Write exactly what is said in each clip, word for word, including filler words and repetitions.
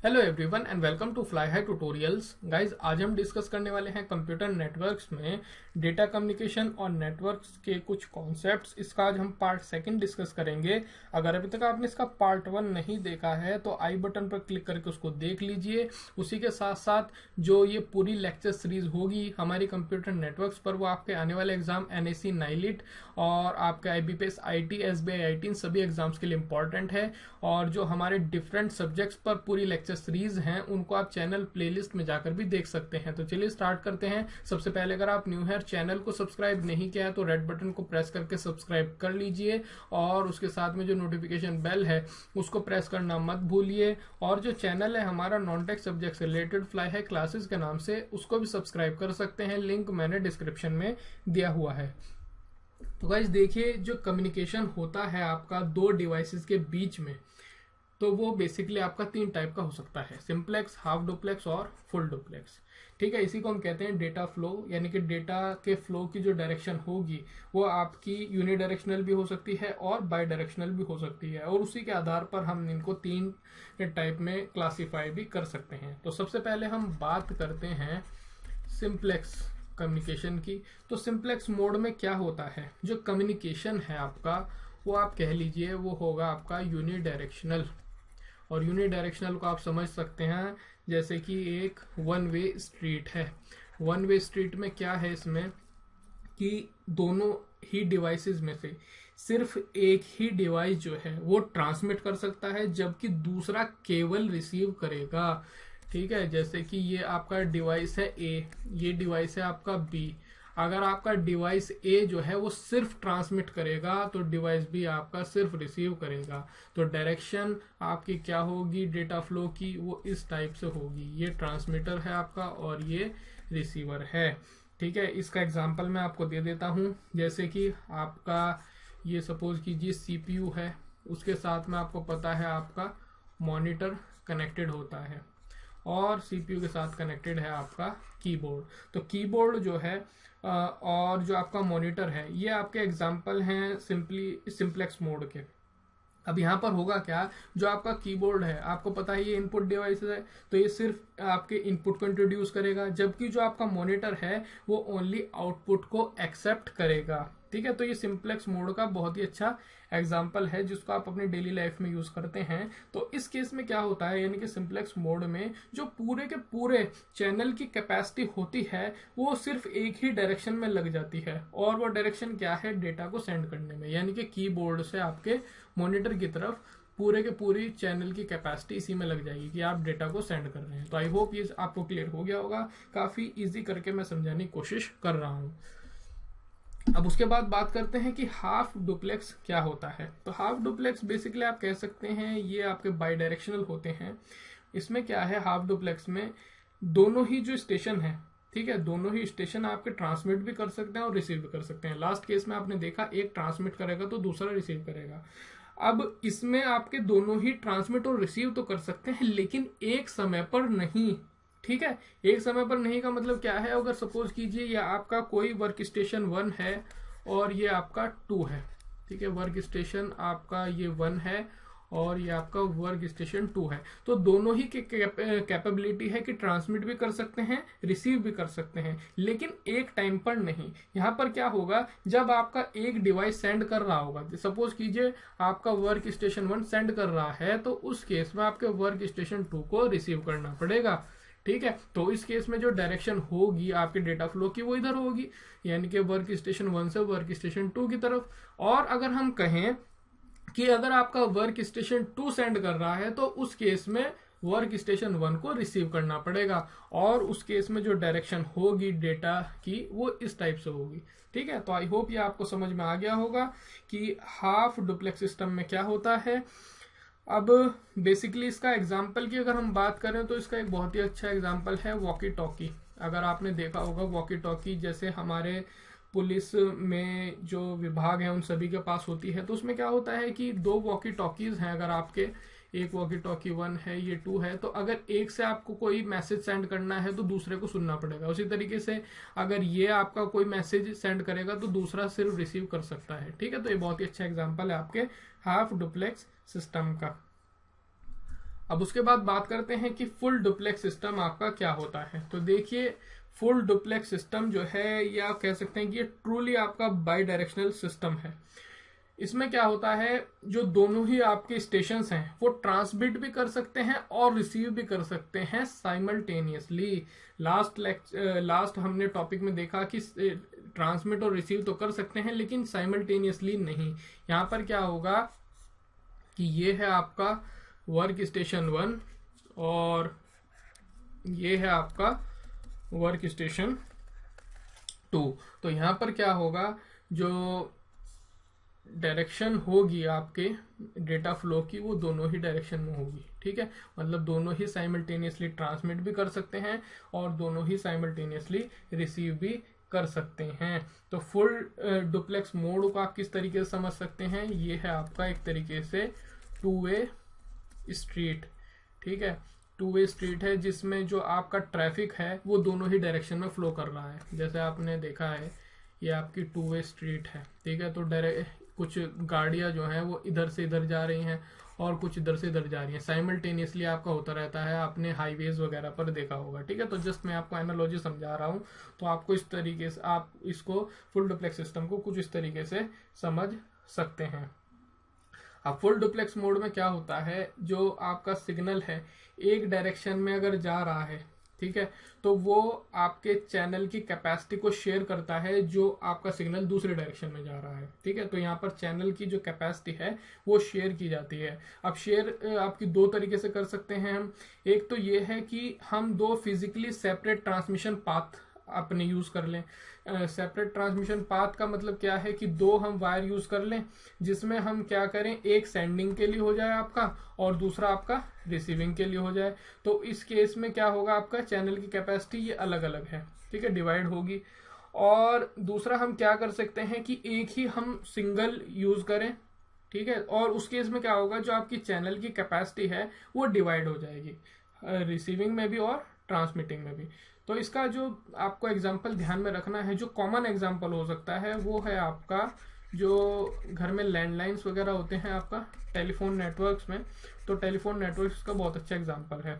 Hello everyone and welcome to Fly High tutorials. Guys आज हम discuss करने वाले हैं कंप्यूटर नेटवर्क्स में डेटा कम्युनिकेशन और नेटवर्क्स के कुछ कॉन्सेप्ट्स। इसका आज हम पार्ट सेकंड डिस्कस करेंगे। अगर अभी तक आपने इसका पार्ट वन नहीं देखा है तो आई बटन पर क्लिक करके उसको देख लीजिए। उसी के साथ साथ जो ये पूरी लेक्चर सीरीज होगी हमारी कंप्यूटर नेटवर्क्स पर, वो आपके आने वाले exam N S C NIELIT और आपके I B P S I T S B I I T सभी एग्जाम्स के लिए इंपॉर्टेंट है। और जो हमारे डिफरेंट सब्जेक्ट्स पर पूरी लेक्चर सीरीज हैं उनको आप चैनल प्लेलिस्ट में जाकर भी देख सकते हैं। तो चलिए स्टार्ट करते हैं। सबसे पहले अगर आप न्यू है, चैनल को सब्सक्राइब नहीं किया है तो रेड बटन को प्रेस करके सब्सक्राइब कर लीजिए और उसके साथ में जो नोटिफिकेशन बेल है उसको प्रेस करना मत भूलिए। और जो चैनल है हमारा नॉन टेक सब्जेक्ट से रिलेटेड फ्लाई हाई क्लासेस के नाम से, उसको भी सब्सक्राइब कर सकते हैं। लिंक मैंने डिस्क्रिप्शन में दिया हुआ है। तो गाइस देखिए, जो कम्युनिकेशन होता है आपका दो डिवाइसेस के बीच में, तो वो बेसिकली आपका तीन टाइप का हो सकता है, सिंप्लेक्स, हाफ डुप्लेक्स और फुल डुप्लेक्स। ठीक है, इसी को हम कहते हैं डेटा फ्लो, यानी कि डेटा के फ्लो की जो डायरेक्शन होगी वो आपकी यूनिडायरेक्शनल भी हो सकती है और बाई डायरेक्शनल भी हो सकती है। और उसी के आधार पर हम इनको तीन टाइप में क्लासीफाई भी कर सकते हैं। तो सबसे पहले हम बात करते हैं सिंप्लेक्स कम्युनिकेशन की। तो सिंप्लेक्स मोड में क्या होता है, जो कम्युनिकेशन है आपका वो आप कह लीजिए वो होगा आपका यूनिडायरेक्शनल। और यूनिडायरेक्शनल को आप समझ सकते हैं जैसे कि एक वन वे स्ट्रीट है। वन वे स्ट्रीट में क्या है इसमें कि दोनों ही डिवाइसेस में से सिर्फ एक ही डिवाइस जो है वो ट्रांसमिट कर सकता है, जबकि दूसरा केवल रिसीव करेगा। ठीक है, जैसे कि ये आपका डिवाइस है ए, ये डिवाइस है आपका बी। अगर आपका डिवाइस ए जो है वो सिर्फ ट्रांसमिट करेगा तो डिवाइस बी आपका सिर्फ रिसीव करेगा। तो डायरेक्शन आपकी क्या होगी डेटा फ्लो की, वो इस टाइप से होगी। ये ट्रांसमीटर है आपका और ये रिसीवर है। ठीक है, इसका एग्जांपल मैं आपको दे देता हूँ। जैसे कि आपका ये सपोज कीजिए सीपीयू है, उसके साथ में आपको पता है आपका मॉनिटर कनेक्टेड होता है और सीपीयू के साथ कनेक्टेड है आपका कीबोर्ड। तो कीबोर्ड जो है और जो आपका मॉनिटर है ये आपके एग्जांपल हैं सिंपली सिंप्लेक्स मोड के। अब यहाँ पर होगा क्या, जो आपका कीबोर्ड है आपको पता है ये इनपुट डिवाइस है, तो ये सिर्फ आपके इनपुट को इंट्रोड्यूस करेगा, जबकि जो आपका मॉनिटर है वो ओनली आउटपुट को एक्सेप्ट करेगा। ठीक है, तो ये सिंप्लेक्स मोड का बहुत ही अच्छा एग्जाम्पल है जिसको आप अपनी डेली लाइफ में यूज करते हैं। तो इस केस में क्या होता है, यानी कि सिंप्लेक्स मोड में जो पूरे के पूरे चैनल की कैपेसिटी होती है वो सिर्फ एक ही डायरेक्शन में लग जाती है। और वो डायरेक्शन क्या है, डेटा को सेंड करने में, यानी कि कीबोर्ड से आपके मॉनिटर की तरफ पूरे के पूरी चैनल की कैपेसिटी इसी में लग जाएगी कि आप डेटा को सेंड कर रहे हैं। तो आई होप ये आपको क्लियर हो गया होगा। काफी इजी करके मैं समझाने की कोशिश कर रहा हूँ। अब उसके बाद बात करते हैं कि हाफ डुप्लेक्स क्या होता है। तो हाफ डुप्लेक्स बेसिकली आप कह सकते हैं ये आपके बाई डायरेक्शनल होते हैं। इसमें क्या है, हाफ डुप्लेक्स में दोनों ही जो स्टेशन है, ठीक है, दोनों ही स्टेशन आपके ट्रांसमिट भी कर सकते हैं और रिसीव भी कर सकते हैं। लास्ट केस में आपने देखा एक ट्रांसमिट करेगा तो दूसरा रिसीव करेगा। अब इसमें आपके दोनों ही ट्रांसमिट और रिसीव तो कर सकते हैं लेकिन एक समय पर नहीं। ठीक है, एक समय पर नहीं का मतलब क्या है, अगर सपोज कीजिए ये आपका कोई वर्क स्टेशन वन है और ये आपका टू है। ठीक है, वर्क स्टेशन आपका ये वन है और ये आपका वर्क स्टेशन टू है। तो दोनों ही की कैपेबिलिटी है कि ट्रांसमिट भी कर सकते हैं, रिसीव भी कर सकते हैं, लेकिन एक टाइम पर नहीं। यहाँ पर क्या होगा, जब आपका एक डिवाइस सेंड कर रहा होगा, सपोज कीजिए आपका वर्क स्टेशन वन सेंड कर रहा है, तो उस केस में आपके वर्क स्टेशन टू को रिसीव करना पड़ेगा। ठीक है, तो इस केस में जो डायरेक्शन होगी आपके डेटा फ्लो की वो इधर होगी, यानी कि वर्क स्टेशन वन से वर्क स्टेशन टू की तरफ। और अगर हम कहें कि अगर आपका वर्क स्टेशन टू सेंड कर रहा है तो उस केस में वर्क स्टेशन वन को रिसीव करना पड़ेगा और उस केस में जो डायरेक्शन होगी डेटा की वो इस टाइप से होगी। ठीक है, तो आई होप ये आपको समझ में आ गया होगा कि हाफ डुप्लेक्स सिस्टम में क्या होता है। अब बेसिकली इसका एग्जाम्पल की अगर हम बात करें तो इसका एक बहुत ही अच्छा एग्जाम्पल है वॉकी टॉकी। अगर आपने देखा होगा वॉकी टॉकी जैसे हमारे पुलिस में जो विभाग है उन सभी के पास होती है, तो उसमें क्या होता है कि दो वॉकी टॉकीज हैं। अगर आपके एक वॉकी टॉकी वन है, ये टू है, तो अगर एक से आपको कोई मैसेज सेंड करना है तो दूसरे को सुनना पड़ेगा। उसी तरीके से अगर ये आपका कोई मैसेज सेंड करेगा तो दूसरा सिर्फ रिसीव कर सकता है। ठीक है, तो ये बहुत ही अच्छा एग्जाम्पल है आपके हाफ डुप्लेक्स सिस्टम का। अब उसके बाद बात करते हैं कि फुल डुप्लेक्स सिस्टम आपका क्या होता है। तो देखिए फुल डुप्लेक्स सिस्टम जो है या कह सकते हैं कि ये ट्रूली आपका बाई डायरेक्शनल सिस्टम है। इसमें क्या होता है, जो दोनों ही आपके स्टेशंस हैं वो ट्रांसमिट भी कर सकते हैं और रिसीव भी कर सकते हैं साइमल्टेनियसली। लास्ट लेक्चर लास्ट हमने टॉपिक में देखा कि ट्रांसमिट और रिसीव तो कर सकते हैं लेकिन साइमल्टेनियसली नहीं। यहाँ पर क्या होगा कि ये है आपका वर्क स्टेशन वन और ये है आपका वर्क स्टेशन टू। तो यहाँ पर क्या होगा, जो डायरेक्शन होगी आपके डेटा फ्लो की वो दोनों ही डायरेक्शन में होगी, ठीक है। मतलब दोनों ही साइमल्टेनियसली ट्रांसमिट भी कर सकते हैं और दोनों ही साइमल्टेनियसली रिसीव भी कर सकते हैं। तो फुल डुप्लेक्स मोड को आप किस तरीके से समझ सकते हैं, ये है आपका एक तरीके से टू वे स्ट्रीट, ठीक है। टू वे स्ट्रीट है जिसमें जो आपका ट्रैफिक है वो दोनों ही डायरेक्शन में फ्लो कर रहा है। जैसे आपने देखा है ये आपकी टू वे स्ट्रीट है, ठीक है। तो डायरेक्ट कुछ गाड़ियां जो हैं वो इधर से इधर जा रही हैं और कुछ इधर से इधर जा रही हैं, साइमल्टेनियसली आपका होता रहता है। आपने हाईवेज वगैरह पर देखा होगा, ठीक है। तो जस्ट मैं आपको एनालॉजी समझा रहा हूँ, तो आपको इस तरीके से आप इसको फुल डुप्लेक्स सिस्टम को कुछ इस तरीके से समझ सकते हैं। अब फुल डुप्लेक्स मोड में क्या होता है, जो आपका सिग्नल है एक डायरेक्शन में अगर जा रहा है, ठीक है, तो वो आपके चैनल की कैपेसिटी को शेयर करता है जो आपका सिग्नल दूसरे डायरेक्शन में जा रहा है, ठीक है। तो यहाँ पर चैनल की जो कैपेसिटी है वो शेयर की जाती है। अब शेयर आपकी दो तरीके से कर सकते हैं हम। एक तो ये है कि हम दो फिजिकली सेपरेट ट्रांसमिशन पाथ अपने यूज कर लें। सेपरेट ट्रांसमिशन पाथ का मतलब क्या है कि दो हम वायर यूज कर लें जिसमें हम क्या करें, एक सेंडिंग के लिए हो जाए आपका और दूसरा आपका रिसीविंग के लिए हो जाए। तो इस केस में क्या होगा, आपका चैनल की कैपेसिटी ये अलग अलग है, ठीक है, डिवाइड होगी। और दूसरा हम क्या कर सकते हैं कि एक ही हम सिंगल यूज करें, ठीक है, और उस केस में क्या होगा, जो आपकी चैनल की कैपेसिटी है वो डिवाइड हो जाएगी रिसीविंग में भी और ट्रांसमिटिंग में भी। तो इसका जो आपको एग्जांपल ध्यान में रखना है, जो कॉमन एग्जांपल हो सकता है वो है आपका जो घर में लैंडलाइंस वगैरह होते हैं आपका टेलीफोन नेटवर्क्स में। तो टेलीफोन नेटवर्क्स का बहुत अच्छा एग्जांपल है।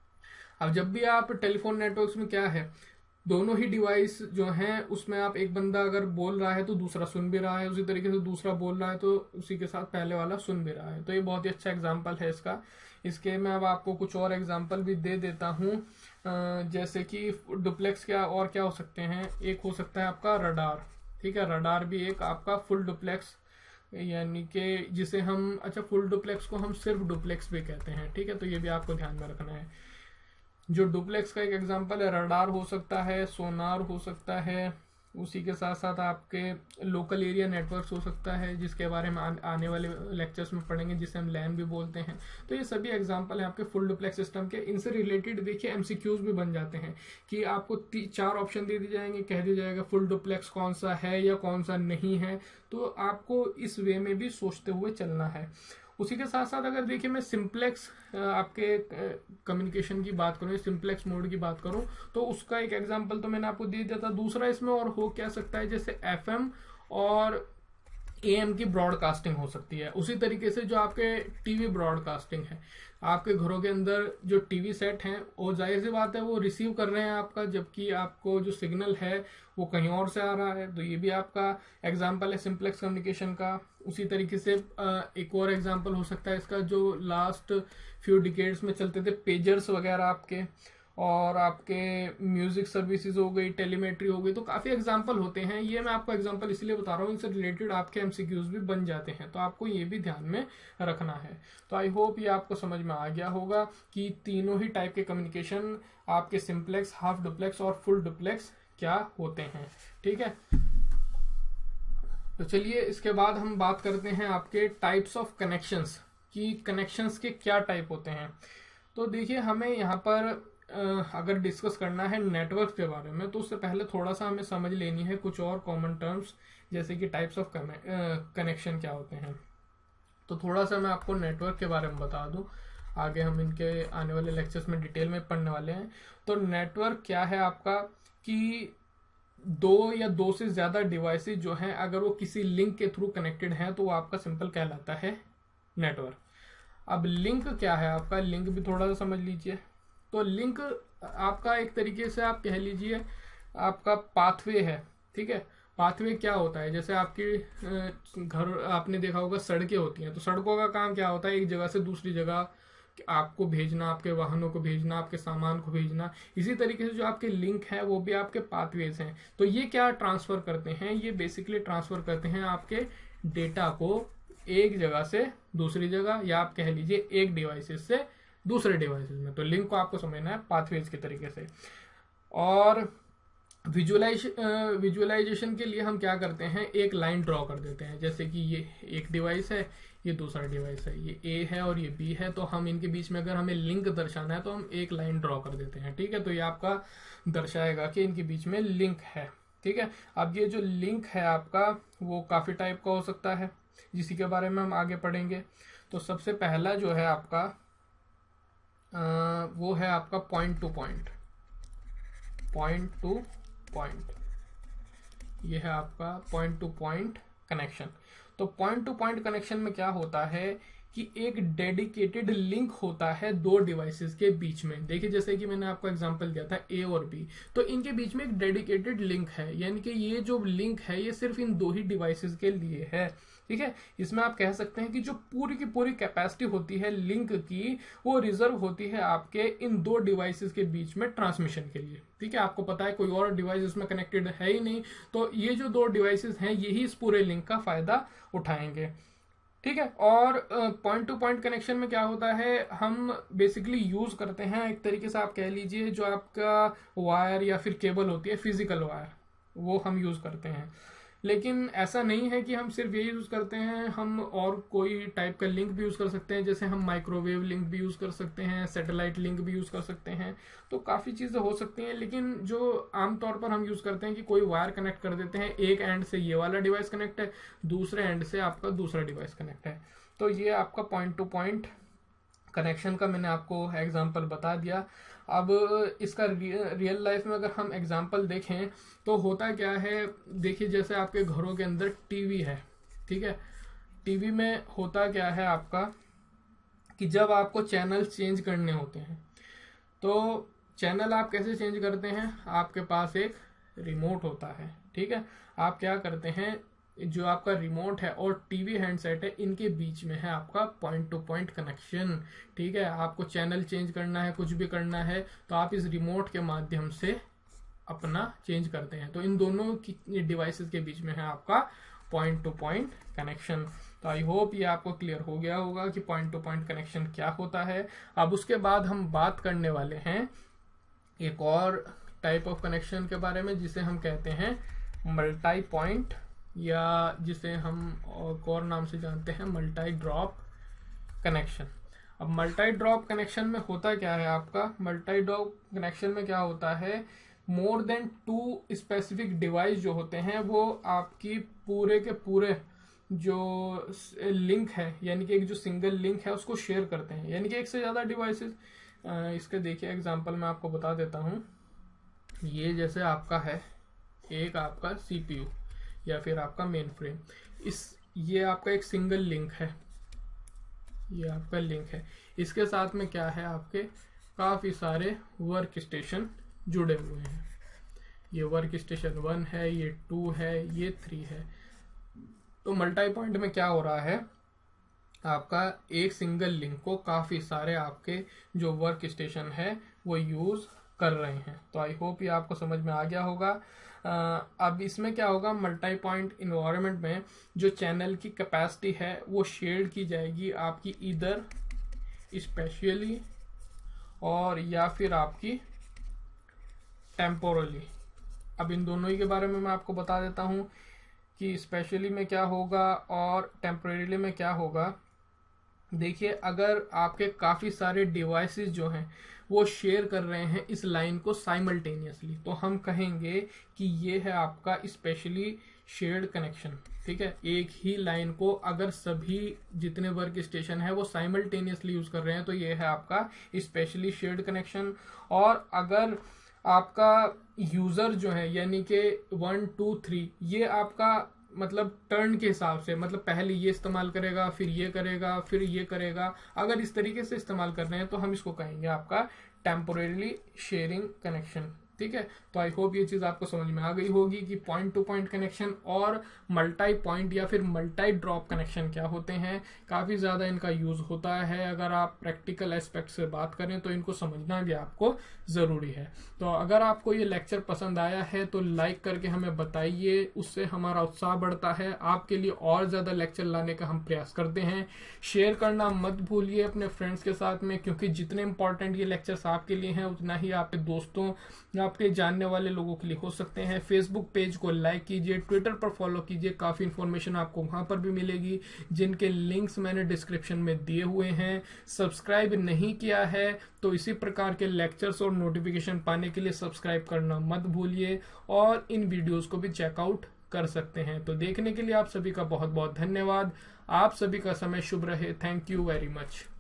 अब जब भी आप टेलीफोन नेटवर्क्स में क्या है, दोनों ही डिवाइस जो हैं उसमें आप एक बंदा अगर बोल रहा है तो दूसरा सुन भी रहा है, उसी तरीके से दूसरा बोल रहा है तो उसी के साथ पहले वाला सुन भी रहा है। तो ये बहुत ही अच्छा एग्जांपल है इसका। इसके मैं अब आपको कुछ और एग्जांपल भी दे देता हूँ, जैसे कि डुप्लेक्स क्या और क्या हो सकते हैं। एक हो सकता है आपका रडार, ठीक है। रडार भी एक आपका फुल डुप्लेक्स, यानी कि जिसे हम अच्छा फुल डुप्लेक्स को हम सिर्फ डुप्लेक्स भी कहते हैं, ठीक है। तो ये भी आपको ध्यान में रखना है। जो डुप्लेक्स का एक एग्जांपल है, रडार हो सकता है, सोनार हो सकता है, उसी के साथ साथ आपके लोकल एरिया नेटवर्क्स हो सकता है जिसके बारे में आने वाले लेक्चर्स में पढ़ेंगे, जिसे हम लैन भी बोलते हैं। तो ये सभी एग्जांपल हैं आपके फुल डुप्लेक्स सिस्टम के। इनसे रिलेटेड देखिए एमसीक्यूज भी बन जाते हैं कि आपको चार ऑप्शन दे दिए जाएंगे, कह दिया जाएगा फुल डुप्लेक्स कौन सा है या कौन सा नहीं है। तो आपको इस वे में भी सोचते हुए चलना है। उसी के साथ साथ अगर देखिए मैं सिंप्लेक्स आपके कम्युनिकेशन की बात करूँ, सिंप्लेक्स मोड की बात करूँ, तो उसका एक एग्जांपल तो मैंने आपको दे दिया था। दूसरा इसमें और हो क्या सकता है, जैसे एफएम और एएम की ब्रॉडकास्टिंग हो सकती है। उसी तरीके से जो आपके टीवी ब्रॉडकास्टिंग है, आपके घरों के अंदर जो टीवी सेट हैं वो जाहिर सी बात है वो रिसीव कर रहे हैं आपका, जबकि आपको जो सिग्नल है वो कहीं और से आ रहा है। तो ये भी आपका एग्जांपल है सिंप्लेक्स कम्युनिकेशन का। उसी तरीके से एक और एग्जांपल हो सकता है इसका, जो लास्ट फ्यू डिकेड्स में चलते थे पेजर्स वगैरह आपके, और आपके म्यूजिक सर्विसेज हो गई, टेलीमेट्री हो गई। तो काफी एग्जांपल होते हैं। ये मैं आपको एग्जांपल इसलिए बता रहा हूँ, इनसे रिलेटेड आपके एमसीक्यूज भी बन जाते हैं, तो आपको ये भी ध्यान में रखना है। तो आई होप ये आपको समझ में आ गया होगा कि तीनों ही टाइप के कम्युनिकेशन आपके सिंप्लेक्स, हाफ डुप्लेक्स और फुल डुप्लेक्स क्या होते हैं, ठीक है। तो चलिए इसके बाद हम बात करते हैं आपके टाइप्स ऑफ कनेक्शंस कि कनेक्शंस के क्या टाइप होते हैं। तो देखिए हमें यहाँ पर अगर डिस्कस करना है नेटवर्क के बारे में, तो उससे पहले थोड़ा सा हमें समझ लेनी है कुछ और कॉमन टर्म्स, जैसे कि टाइप्स ऑफ कनेक्शन क्या होते हैं। तो थोड़ा सा मैं आपको नेटवर्क के बारे में बता दूं, आगे हम इनके आने वाले लेक्चर्स में डिटेल में पढ़ने वाले हैं। तो नेटवर्क क्या है आपका, कि दो या दो से ज्यादा डिवाइसेस जो हैं अगर वो किसी लिंक के थ्रू कनेक्टेड हैं तो वो आपका सिंपल कहलाता है नेटवर्क। अब लिंक क्या है आपका, लिंक भी थोड़ा सा समझ लीजिए। तो लिंक आपका एक तरीके से आप कह लीजिए आपका पाथवे है, ठीक है। पाथवे क्या होता है, जैसे आपकी घर आपने देखा होगा सड़कें होती हैं, तो सड़कों का काम क्या होता है, एक जगह से दूसरी जगह आपको भेजना, आपके वाहनों को भेजना, आपके सामान को भेजना। इसी तरीके से जो आपके लिंक है वो भी आपके पाथवेज हैं। तो ये क्या ट्रांसफर करते हैं, ये बेसिकली ट्रांसफर करते हैं आपके डेटा को एक जगह से दूसरी जगह, या आप कह लीजिए एक डिवाइसेस से दूसरे डिवाइसेस में। तो लिंक को आपको समझना है पाथवेज के तरीके से। और विजुअलाइज विजुअलाइजेशन के लिए हम क्या करते हैं, एक लाइन ड्रॉ कर देते हैं, जैसे कि ये एक डिवाइस है, ये दूसरा डिवाइस है, ये ए है और ये बी है, तो हम इनके बीच में अगर हमें लिंक दर्शाना है तो हम एक लाइन ड्रॉ कर देते हैं, ठीक है। तो ये आपका दर्शाएगा कि इनके बीच में लिंक है, ठीक है। अब ये जो लिंक है आपका वो काफी टाइप का हो सकता है, जिसी के बारे में हम आगे पढ़ेंगे। तो सबसे पहला जो है आपका आ, वो है आपका point to point, point to point, ये है आपका पॉइंट टू पॉइंट कनेक्शन। तो पॉइंट टू पॉइंट कनेक्शन में क्या होता है कि एक डेडिकेटेड लिंक होता है दो डिवाइसेस के बीच में। देखिए जैसे कि मैंने आपको एग्जांपल दिया था ए और बी, तो इनके बीच में एक डेडिकेटेड लिंक है, यानी कि ये जो लिंक है ये सिर्फ इन दो ही डिवाइसेस के लिए है, ठीक है। इसमें आप कह सकते हैं कि जो पूरी की पूरी कैपेसिटी होती है लिंक की वो रिजर्व होती है आपके इन दो डिवाइसेस के बीच में ट्रांसमिशन के लिए, ठीक है। आपको पता है कोई और डिवाइस इसमें कनेक्टेड है ही नहीं, तो ये जो दो डिवाइसेस हैं यही इस पूरे लिंक का फायदा उठाएंगे, ठीक है। और पॉइंट टू पॉइंट कनेक्शन में क्या होता है, हम बेसिकली यूज करते हैं एक तरीके से आप कह लीजिए जो आपका वायर या फिर केबल होती है, फिजिकल वायर, वो हम यूज करते हैं। लेकिन ऐसा नहीं है कि हम सिर्फ ये यूज करते हैं, हम और कोई टाइप का लिंक भी यूज कर सकते हैं, जैसे हम माइक्रोवेव लिंक भी यूज कर सकते हैं, सैटेलाइट लिंक भी यूज कर सकते हैं। तो काफी चीजें हो सकती हैं, लेकिन जो आमतौर पर हम यूज करते हैं कि कोई वायर कनेक्ट कर देते हैं, एक एंड से ये वाला डिवाइस कनेक्ट है, दूसरे एंड से आपका दूसरा डिवाइस कनेक्ट है। तो ये आपका पॉइंट टू पॉइंट कनेक्शन का मैंने आपको एग्जाम्पल बता दिया। अब इसका रियल लाइफ में अगर हम एग्जाम्पल देखें तो होता क्या है, देखिए जैसे आपके घरों के अंदर टीवी है, ठीक है। टीवी में होता क्या है आपका कि जब आपको चैनल चेंज करने होते हैं तो चैनल आप कैसे चेंज करते हैं, आपके पास एक रिमोट होता है, ठीक है। आप क्या करते हैं, जो आपका रिमोट है और टीवी हैंडसेट है इनके बीच में है आपका पॉइंट टू पॉइंट कनेक्शन, ठीक है। आपको चैनल चेंज करना है, कुछ भी करना है, तो आप इस रिमोट के माध्यम से अपना चेंज करते हैं। तो इन दोनों की डिवाइसेस के बीच में है आपका पॉइंट टू पॉइंट कनेक्शन। तो आई होप ये आपको क्लियर हो गया होगा कि पॉइंट टू पॉइंट कनेक्शन क्या होता है। अब उसके बाद हम बात करने वाले हैं एक और टाइप ऑफ कनेक्शन के बारे में, जिसे हम कहते हैं मल्टी पॉइंट, या जिसे हम और नाम से जानते हैं मल्टी ड्रॉप कनेक्शन। अब मल्टी ड्रॉप कनेक्शन में होता क्या है आपका, मल्टी ड्रॉप कनेक्शन में क्या होता है, more than two specific device जो होते हैं वो आपकी पूरे के पूरे जो लिंक है, यानी कि एक जो सिंगल लिंक है उसको शेयर करते हैं, यानी कि एक से ज्यादा डिवाइसेस। इसके देखिए एग्जांपल मैं आपको बता देता हूँ। ये जैसे आपका है एक आपका सीपीयू या फिर आपका मेन फ्रेम, इस ये आपका एक सिंगल लिंक है, ये आपका लिंक है। इसके साथ में क्या है, आपके काफी सारे वर्क स्टेशन जुड़े हुए हैं। ये वर्क स्टेशन वन है, ये टू है, ये थ्री है। तो मल्टी पॉइंट में क्या हो रहा है, आपका एक सिंगल लिंक को काफी सारे आपके जो वर्क स्टेशन है वो यूज कर रहे हैं। तो आई होप ये आपको समझ में आ गया होगा। uh, अब इसमें क्या होगा, मल्टी पॉइंट इन्वायरमेंट में जो चैनल की कैपेसिटी है वो शेयर की जाएगी आपकी इधर स्पेशली और या फिर आपकी टेम्पोरली। अब इन दोनों ही के बारे में मैं आपको बता देता हूं कि स्पेशली में क्या होगा और टेम्पोरली में क्या होगा। देखिए अगर आपके काफी सारे डिवाइसेस जो हैं वो शेयर कर रहे हैं इस लाइन को साइमल्टेनियसली, तो हम कहेंगे कि ये है आपका स्पेशली शेयर्ड कनेक्शन, ठीक है। एक ही लाइन को अगर सभी जितने वर्क स्टेशन है वो साइमल्टेनियसली यूज कर रहे हैं तो ये है आपका स्पेशली शेयर्ड कनेक्शन। और अगर आपका यूजर जो है यानी कि वन टू थ्री ये आपका मतलब टर्न के हिसाब से, मतलब पहले ये इस्तेमाल करेगा, फिर ये करेगा, फिर ये करेगा, अगर इस तरीके से इस्तेमाल कर रहे हैं तो हम इसको कहेंगे आपका टेम्पोरेरी शेयरिंग कनेक्शन। ठीक है, तो आई होप ये चीज आपको समझ में आ गई होगी कि पॉइंट टू पॉइंट कनेक्शन और मल्टी पॉइंट या फिर मल्टी ड्रॉप कनेक्शन क्या होते हैं। काफी ज्यादा इनका यूज होता है, अगर आप प्रैक्टिकल एस्पेक्ट से बात करें तो इनको समझना भी आपको जरूरी है। तो अगर आपको ये लेक्चर पसंद आया है तो लाइक करके हमें बताइए, उससे हमारा उत्साह बढ़ता है, आपके लिए और ज्यादा लेक्चर लाने का हम प्रयास करते हैं। शेयर करना मत भूलिए अपने फ्रेंड्स के साथ में, क्योंकि जितने इंपॉर्टेंट ये लेक्चर्स आपके लिए हैं उतना ही आपके दोस्तों, आपके जानने वाले लोगों के लिए हो सकते हैं। फेसबुक पेज को लाइक कीजिए, ट्विटर पर फॉलो कीजिए, काफी इंफॉर्मेशन आपको वहां पर भी मिलेगी जिनके लिंक्स मैंने डिस्क्रिप्शन में दिए हुए हैं। सब्सक्राइब नहीं किया है तो इसी प्रकार के लेक्चर्स और नोटिफिकेशन पाने के लिए सब्सक्राइब करना मत भूलिए, और इन वीडियोस को भी चेकआउट कर सकते हैं। तो देखने के लिए आप सभी का बहुत बहुत धन्यवाद। आप सभी का समय शुभ रहे। Thank you very much.